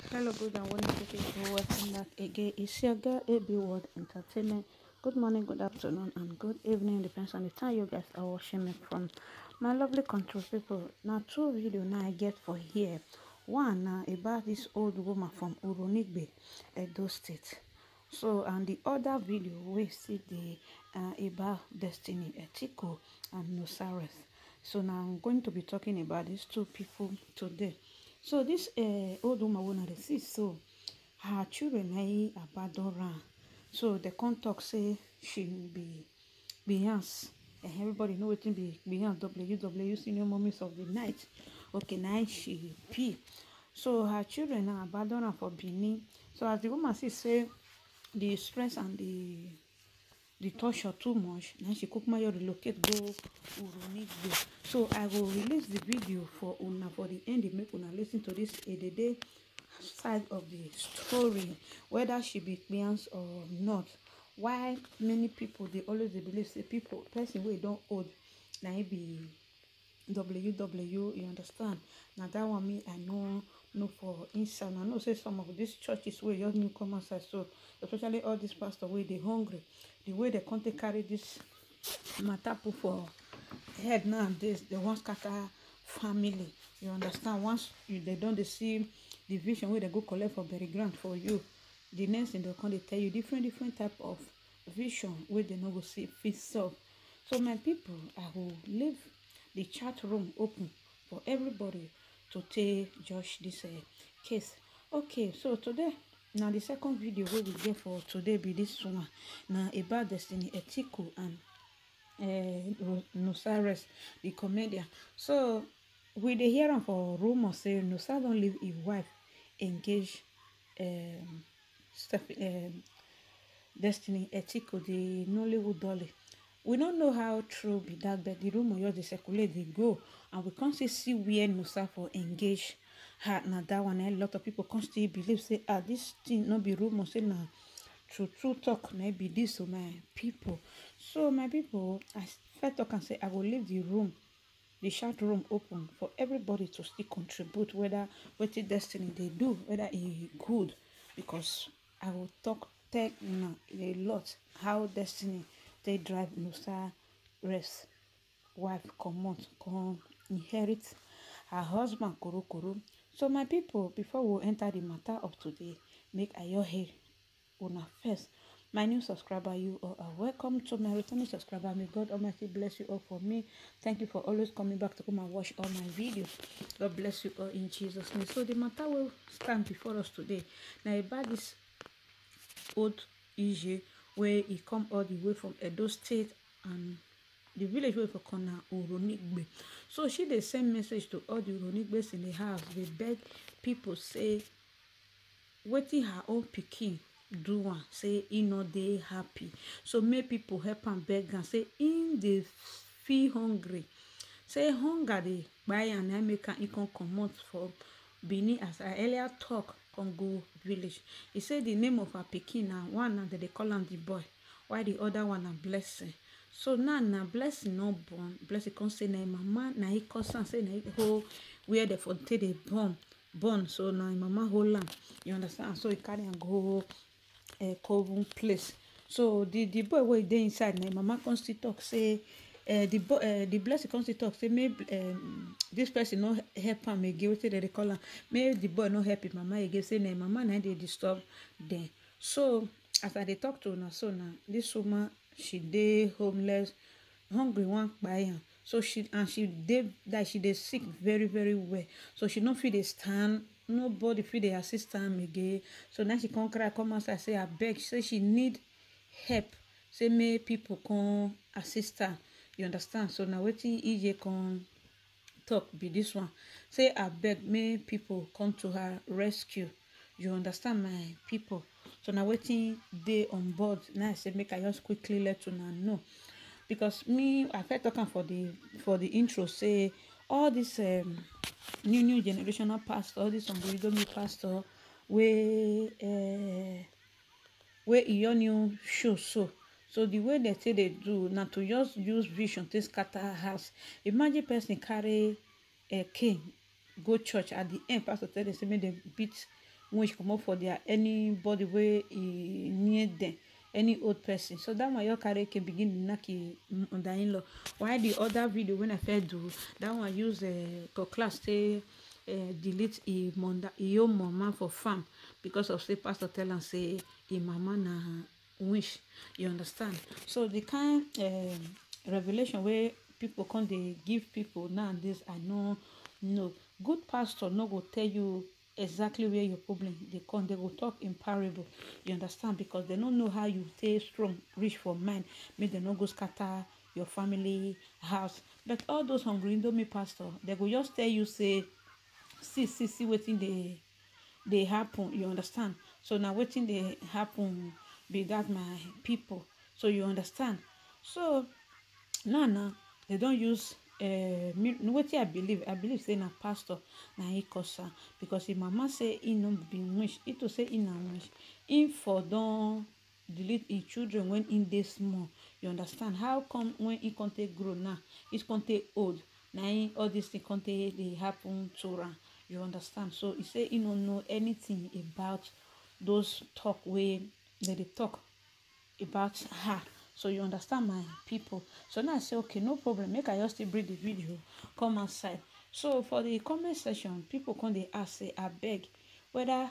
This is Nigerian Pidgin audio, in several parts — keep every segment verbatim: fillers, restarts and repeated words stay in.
Hello, good and wonderful people. Welcome back again. It's your girl A B World Entertainment. Good morning, good afternoon, and good evening. Depends on the time you guys are watching me from. My lovely country people. Now, two video now I get for here. One now uh, about this old woman from Uronigbe, Edo State. So, and the other video we see the uh, about Destiny Etiko and Nosares. So now I'm going to be talking about these two people today. So this uh, old woman wey una dey see so, her children na im abandon am. So they come talk say she be Beyonce. And everybody know wetin be Beyonce, W W senior mommies of the night. Okay, na she be. So her children na abandon am for Benin. So as the woman see say the stress and the the torture too much, na she kukuma just relocate go Uronigbe. So I will release the video for una for the end, make una listen to this edede side of the story, whether she be Beyonce or not. Why many people they always they believe say people person wey don old na it be W W, you understand? Now that one me I know no for inside. I know say some of these churches where just new come outside, so especially all these pastors where they hungry, the way they can't carry this matter put for head nowadays, they want scatter family. You understand? Once you, they don't they see the vision where they go collect for berry grant for you, the next thing they come they tell you different different type of vision where they no go see fit solve. So my people, I will leave the chat room open for everybody to take judge this uh, case. Okay, so today now the second video we will get for today be this one now about Destiny Etiko and uh, Nosares, the comedian. So we dey hear am for rumor say Nosa don leave his wife engaged um, Steph, um, Destiny Etiko, the Nollywood dolly. We don't know how true be that, but the rumor just dey circulate, they go, and we can't see see where Nosa for engage her. Now that one, a lot of people can't still believe say ah this thing not be rumor, say na true true talk na be this. So my people, so my people, I first talk and say I will leave the room, the chat room open for everybody to still contribute, whether wetin Destiny they do, whether e good, because I will talk tell una a lot how Destiny they drive Nosares wife comot come inherit her husband koro koro. So my people, before we enter the matter of today, make I your head una first. My new subscriber, you all are welcome. To my returning subscriber, may God Almighty bless you all for me. Thank you for always coming back to come and watch all my videos. God bless you all in Jesus' name. So the matter will stand before us today. Now about this old Ije where he come all the way from Edo State and the village wey for corner Uronigbe. So she dey send message to all the Uronigbes in the house. They beg people say wetin her own pikin do one, say e no dey happy. So make people help am beg am say in dey feel hungry. Say hunger dey kpai am na make am e come comot for Benin, as I earlier talk, Congo village. He said the name of her pikin na one na they call am the boy, while the other one na Blessing. So now na Blessing no born. Blessing come say na mama na he cause am, say na he hold where they for take dey born born. So na mama hold am. You understand? So he carry am go a uh, coven place. So the the boy wey dey inside na mama come still talk say uh, the boy uh, the Blessing come still talk say maybe um, this person no help am again. Wetin they dey call am? Maybe the boy no help him mama again. Say na mama na dey disturb them. So as I dey talk to una, so na this woman she dey homeless, hungry one kpai am. So she and she dey that she dey sick very very well. So she no fit dey stand. Nobody fit dey assist am again. So now she come cry come outside say abeg, say she need help. Say make people come assist her. You understand? So now wetin E J come talk be this one. Say abeg make people come to her rescue. You understand my people? So now wetin dey on board. Now I say make I just quickly let una know. Because me, I first talk am for the for the intro say all this um new new generational pastor, all this unbelievable pastor where uh, where Iyonu show so. So the way they say they do now to just use vision to scatter house. Imagine person carry a cane go church, at the end pastor tell them say make them beat wish come up for their anybody wey e near them, any old person. So that one your carry can begin to knock under in-law. Why the other video when I first do that one use a uh, class say uh, delete a manda e own mama for farm because of say pastor tell am say a mama na wish. You understand? So the kind uh, revelation where people come they give people nowadays, I know no good pastor no go tell you exactly where your problem they come. They will talk in parable. You understand? Because they don't know how you stay strong reach for mind, make them not go scatter your family house. But all those hungry indomie pastor, they go just tell you say see see see wetin dey dey happen. You understand? So now wetin dey happen be that my people. So you understand? So now now they don't use uh me wetin I believe. I believe say na pastor na he cause am, because him mama say he no be wish, he to say he na wish. Him for don delete his children when in dey small. You understand? How come when he can't take grow now, he can't take old, now all these things can't they happen to am. You understand? So he say he don't know anything about those talk way that they talk about her. So you understand my people. So now I say okay, no problem, make I just still bring the video come outside. So for the comment section, people come they ask say I beg whether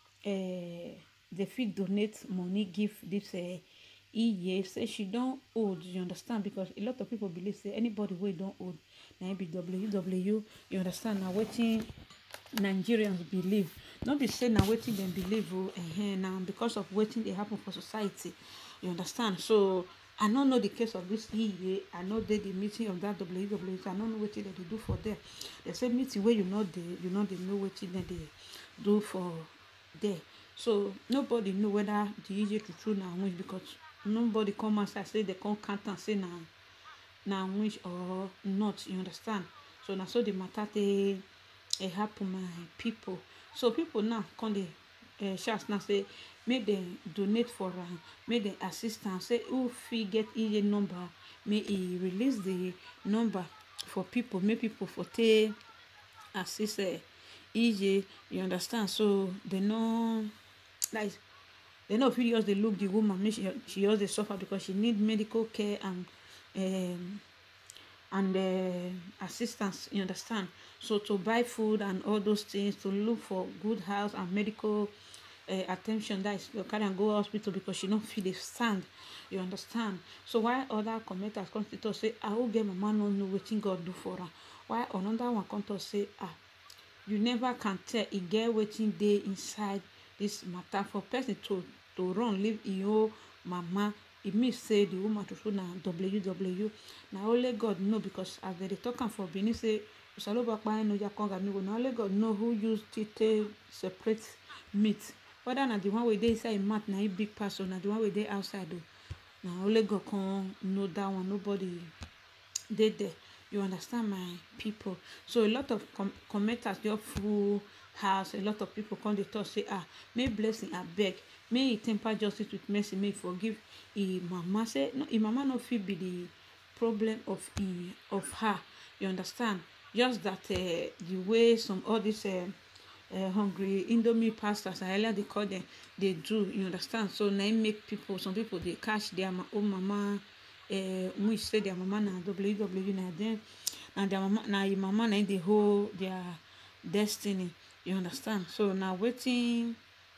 uh they fit donate money give this uh Iye. Say she don't old. You understand? Because a lot of people believe say anybody wey don't old now be W W. You understand? Now waiting Nigerians believe, not be say now waiting them believe oh, uh, now because of waiting they happen for society. You understand? So I don't know the case of this E A. I know they the meeting of that W W. I don't know what they do for them. They say meeting where you know they you know they know what they do for there. So nobody know whether the E A to true now wish, because nobody come outside say they can't count and say now now wish or not. You understand? So now so the matter they it happen my people. So people now come they uh, shout now say make them donate for uh, make them assistance. Say who fit get E A number, may he release the number for people, make people for take assist uh, E A. You understand? So they know like they know if you just they look the woman, make she she just they suffer because she need medical care and um and uh, assistance. You understand? So to buy food and all those things, to look for good house and medical uh, attention, that is you can go hospital because she don't feel the stand. You understand? So why other commenters come to say I will get mama no know wetin God do for her, why another one come to say ah you never can tell e get wetin dey inside this matter for person to to run leave your mama. It means say the woman to show na W W. Now only God know, because as they talk am for Benin say Usaloba kpai no ya konga mi go. Now only God know who used to separate meat. Whether na the one wey dey inside mat na a big pass or na the one wey dey outside though. Now only God can know that one. Nobody did there. You understand my people? So a lot of com commenters just full house. A lot of people come they talk say ah may blessing I beg, may he temper justice with mercy, may he forgive he mama. Say no, he mama no fit be the problem of he of her. You understand? Just that uh, the way some all these uh, uh, hungry indomie pastors I earlier they call them they do. You understand? So now make people, some people they catch their own mama uh, wish say their mama na W W na then and their mama na your mama na they hold their destiny. You understand? So now waiting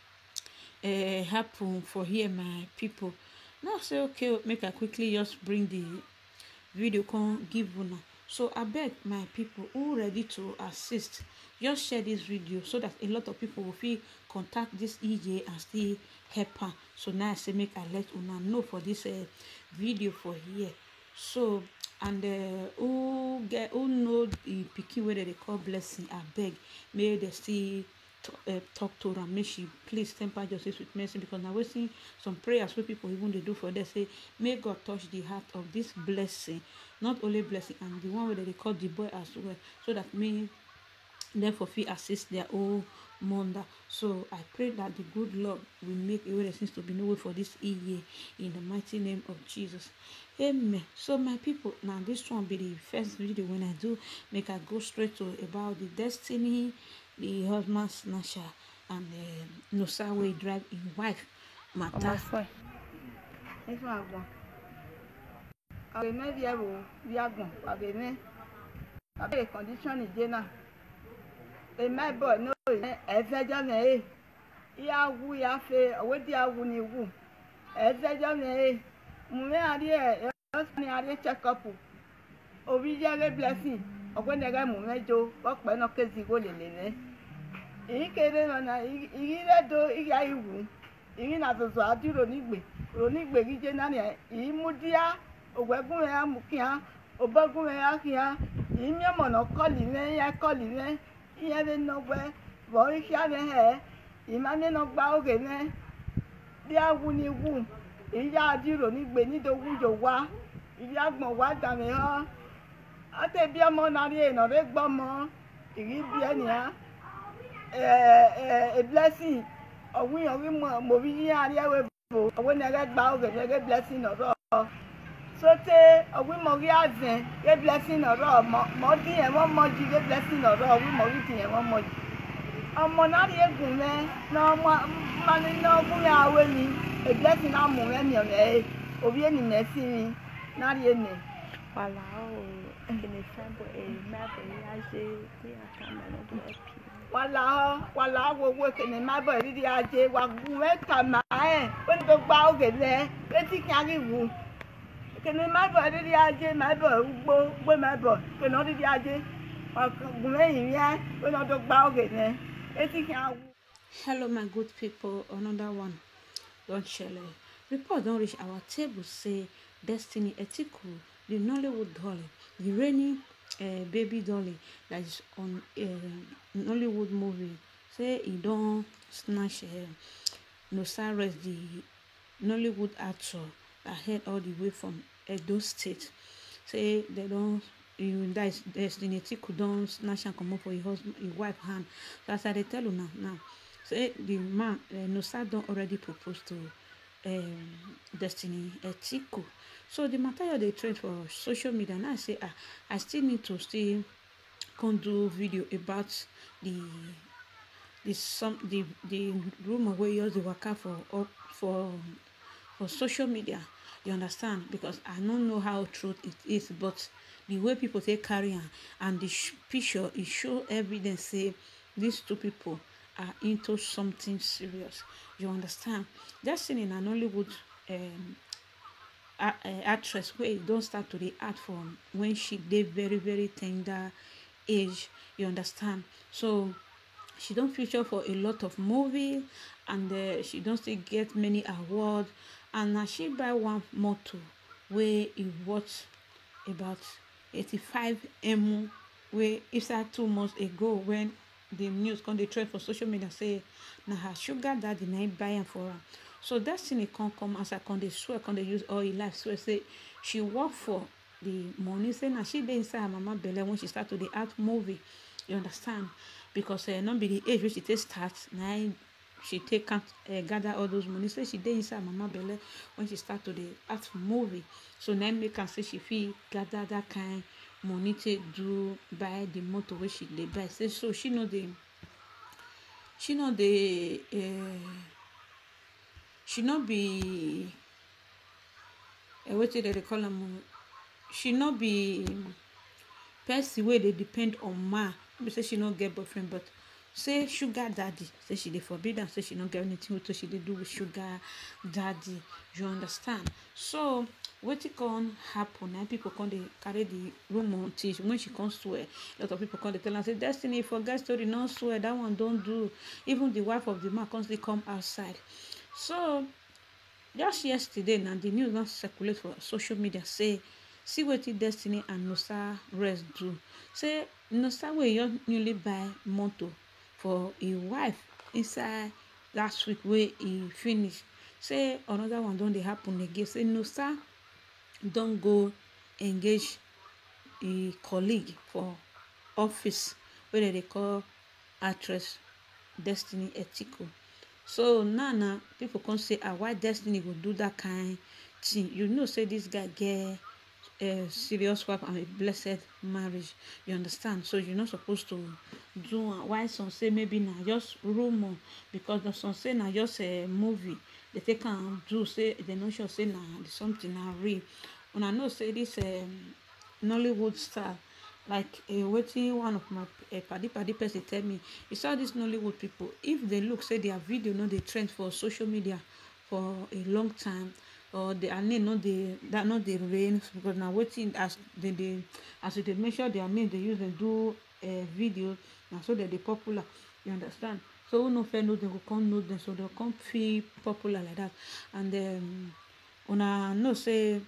uh, happen for here my people. Now say okay, make I quickly just bring the video come give una. So I beg my people who ready to assist, just share this video so that a lot of people will feel contact this E J and still help her. So now I say make I let una know for this uh, video for here. So and uh, who get who know the pikin way that they call blessing, I beg may they still uh, talk to her, make she please temper justice with mercy, because now we're seeing some prayers where people even they do for them say may God touch the heart of this blessing, not only blessing and the one where they call the boy as well, so that may therefore feel assist their own mother. So I pray that the good Lord will make a way there seems to be no way for this year in the mighty name of Jesus. Amen. So my people, now this one be the first video when I do make I go straight to about the destiny, the husband snatcher, and uh, Nosa wey drive him wife matter. This one one. I may be able to go. I may have a condition in dinner. A my boy no ẹ̀fẹ́jọ́ mi ẹ̀ ìyá wú ìyá fẹ́ owó tí a wú ni wú ẹ̀fẹ́jọ́ mi ẹ̀ mo mẹ́ àdé ẹ̀ ẹ̀rọ ní àdé check up òbí jẹ́ ẹ̀ blessing ọ̀gbẹ́ni ẹ̀rọ mo mẹ́jọ ọ̀pẹ́ náà kézì wó lè lè lẹ́ ìyí kéde lọ́nà ìyí rẹ̀ do ìyá ìwú ìyí nà tòtò àdúrò nígbè onígbè gíjẹ́ náà nìyẹn ìyí mú díá ògbẹ́gùn rẹ̀ á mú kíá òbẹ́gùn rẹ̀ á kíá ìyí mímọ̀nà kọ́ọ̀lì rẹ̀ yẹ kọ́ọ̀lì rẹ̀ ìyẹn bẹ nọgbẹ bọ iṣẹ́ bẹ hẹ ìmọ̀ nínú gba oge mẹ bí awu ni wù ìyá àdìrò nígbè nídòwú yòó wá ìyá gbọ̀n wá dàmí hàn àti bí ọmọ náà rí èèyàn rẹ gbọ́ mọ́ ìrí bí ẹnìyà ẹ ẹ blessing ọ̀hún yàn rí mọ̀ bí yín àríyáwó bò ọ̀hún ni ẹrẹ gba oge mẹ rẹ blessing ọ̀rọ̀ sote ọ̀hún mọ̀ rí àzẹ̀ rẹ blessing ọ̀rọ̀ mọ̀ dín ẹ̀ wọ́n mọ̀ jí rẹ blessing ọ̀rọ̀ ọ̀hún mọ̀ rí dín ẹ̀ wọ́n mọ̀ jí ọmọ náà rí egun mẹ náà mani náà fún mi àwẹ mi a blessing náà mú mẹ mi ọ̀rẹ́ ẹ òbí ẹni mẹ sí mi náà rí ẹni. wàhálà o kìnìún sábà èyí má bẹ̀rẹ̀ ajé bí àkàmọ̀ lọ́dọ̀ ẹ̀ pì. wàhálà ọ wàhálà wo wo kìnìún má bọ̀ rírí ajé wà gùn mẹ́ta màá ẹ̀ ó ní tó gba ògè lẹ létí kí á rí wù kìnìún má bọ̀ rírí ajé má bọ̀ gbó gbó má bọ̀ kìnìún rírí ajé wà gùn mẹ́yìn yẹn ó ní tó gba ògè lẹ. Hello my good people, another one don shele. Report don reach our table say Destiny Etiko, the Nollywood dolly, the reigning uh, baby dolly that is on uh, Nollywood movie, say he don snatch uh, Nosa Rest, the Nollywood actor that head all the way from Edo State. Say they don you that is Destiny Etiko don snatch and come up for his husband, his wife hand. So as I dey tell you now, now say the man uh, Nosa don already propose to um, Destiny Etiko. So the matter they trend for social media. Now I say ah, I still need to still come do video about the the some the the rumor where you use the waka for up for for social media. You understand? Because I don't know how true it is, but the way people take carry on and the sh picture it show evidence say these two people are into something serious. You understand? Just seen in an Nollywood um a, a actress where don't start to the act from when she did very very tender age. You understand? So she don't feature for a lot of movie and uh, she don't still get many awards. And now she buy one motor where it worth about eighty-five M where it's that two months ago when the news come the trend for social media say now her sugar daddy na buy am for her. So that thing it can't come as I can they swear can they use all her life swear say she work for the money say now she dey inside her mama belly when she start to the art movie. You understand? Because uh, not be the age where she take start now she take can't uh, gather all those money. Say she dey inside mama belly when she start to the art movie. So now make her say she feel gather that kind money to do buy the motor where she dey buy. Say so she know the she know the uh, she not be uh, what did they call them? She not be person where they depend on man. Maybe say she not get boyfriend, but say sugar daddy say she dey forbid am, say she no get anything with she dey do with sugar daddy. You understand? So wetin come happen na people come dey carry the rumor until when she come swear a lot of people come dey tell am say Destiny forget story no swear that one don do. Even the wife of the man come still come outside. So just yesterday na the news don circulate for social media say see wetin Destiny and Nosa Rest do. Say Nosa wey just newly buy motor for a wife inside last week where he finish. Say another one don dey happen again. Say Nosa don go engage a colleague for office where they, they call actress Destiny Etiko. So now now people can say ah why Destiny go do that kind thing. You know say this guy get a serious wife and a blessed marriage. You understand? So you're not supposed to do am. Why some say maybe na just rumor, because the some say na just a movie they take am do, say they no sure say na something na real. Una know say this um, Nollywood star, like uh, wetin one of my uh, padi padi person tell me, you saw these Nollywood people, if they look say their video no dey trend for social media for a long time, or their name no dey that no dey reign, because na wetin as they dey as they measure their name they use dem do uh, video, na so they dey popular. You understand? So who no fair know dem go come know dem, so dem come feel popular like that. And um, una know say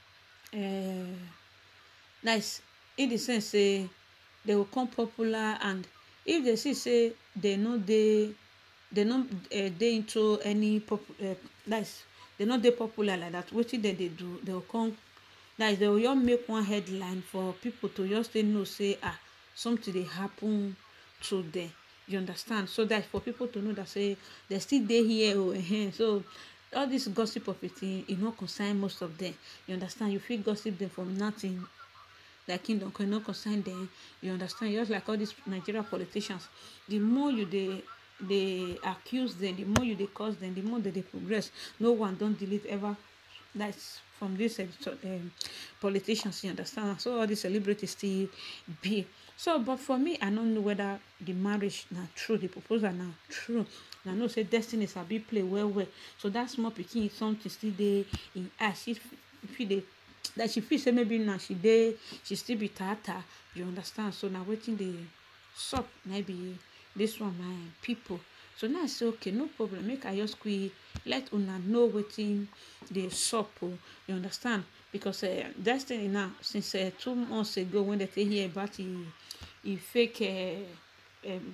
uh, nice in the sense say they will come popular, and if they see say they no dey they no uh, dey into any pop uh, nice they no dey popular like that, wetin dem dey do, they will come nice they will just make one headline for people to just dey know say ah something dey happen to them. You understand? So that for people to know that say they still dey here oh, uh-huh. So all this gossip of it e no concern most of them. You understand? You fit gossip them from nothing, like kingdom can not concern them. You understand? Just like all these Nigerian politicians, the more you they they accuse them, the more you they cause them, the more that they progress. No one don't delete ever. That's from this uh, um, politicians. You understand? So all these celebrities still be. So, but for me, I don't know whether the marriage not true, the proposal not true. I know say destiny is a big play well well. So that small pikin is something still there in us. If if they that she feel say maybe now she dey she still be tata. You understand? So now waiting the sup maybe this one my people. So now I say okay, no problem, make I just quick let una know wetin the sup. Oh, you understand? Because uh, destiny now since uh, two months ago when they tell hear about the e fake uh, um,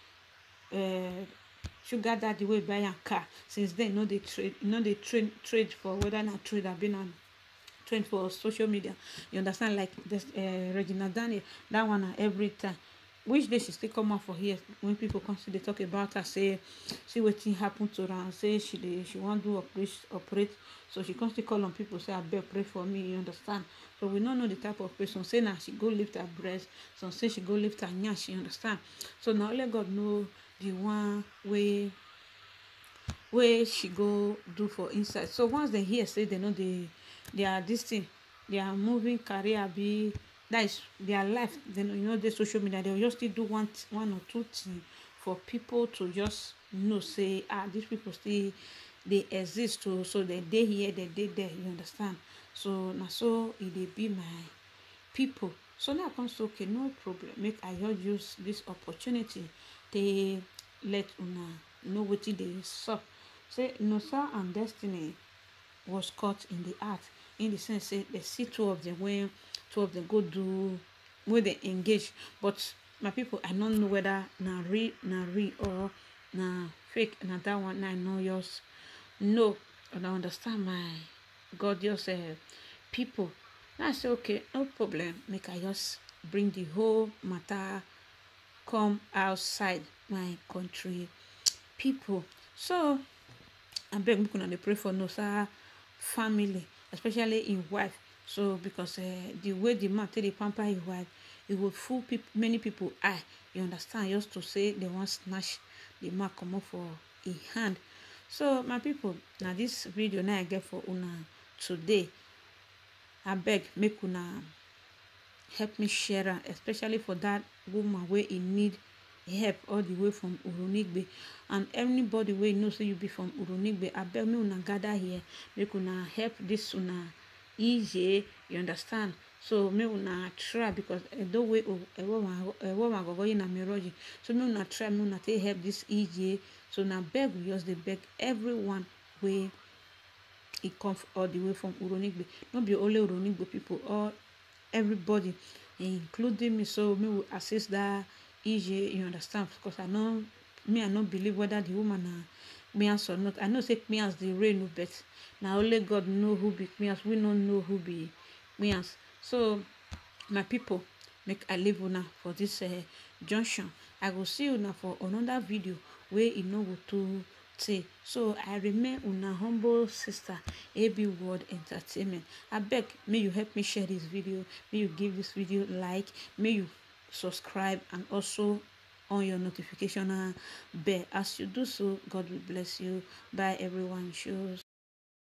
uh, sugar daddy wey buy am car, since then no dey trade no dey trade trade for whether na trade or been on trend for social media. You understand? Like this uh, Regina Daniel, that one uh, every time. Which day she still come out for here when people come to they talk about her, say see wetin happen to her, and say she dey she want do operate operate. So she comes to call on people, say I beg pray for me. You understand? So we don't know the type of person. Say now she go lift her breast, some say she go lift her nyash. You understand? So now only God know the one way where she go do for inside. So once they hear say they know they they are this thing, they are moving career be that is their life, then you know the social media they will just still do one one or two things for people to just know say ah these people still they exist too. So they dey here, they dey there. You understand? So now so it dey be my people. So now comes to okay, no problem, make I just use this opportunity to let una know wetin dey sup. Say Nosa and Destiny was caught in the act, in the sense say they see two of them when two of them go do when they engage. But my people, I don't know whether na real na real or na fake. Na that one I know yours. No, and I understand my gorgeous uh, people. Now I say okay, no problem. Make I just bring the whole matter come outside my country people. So I beg make una dey pray for Nosa family, especially his wife. So because uh, the way the man take dey pamper his wife, it will fool people, many people eye. You understand? Just to say they want snatch the man comot for his hand. So my people, now this video now I get for una today. I beg make una help me share am, especially for that woman where he need help all the way from Urunigbe, and anybody wey know say you be from Urunigbe, I beg me una gather here, make una help this una easy. You understand? So me una try, because the way ewo ma go in Amiroji, so me una try, me una take help this easy. So now beg we just dey beg everyone wey he come all the way from Urunigbe, not be only Urunigbe people, or everybody including me. So me will assist that easy. You understand? Because I know me I don't believe whether the woman are Kmias or not. I know say Kmias the rain no, but now only God know who be Kmias. We don't know who be Kmias. So my people, make I leave una for this uh, junction. I will see you now for another video where you know go to Tay. So I remain una humble sister, A B World Entertainment. I beg, may you help me share this video, may you give this video like, may you subscribe, and also on your notification bell. As you do so, God will bless you. Bye everyone. Shows.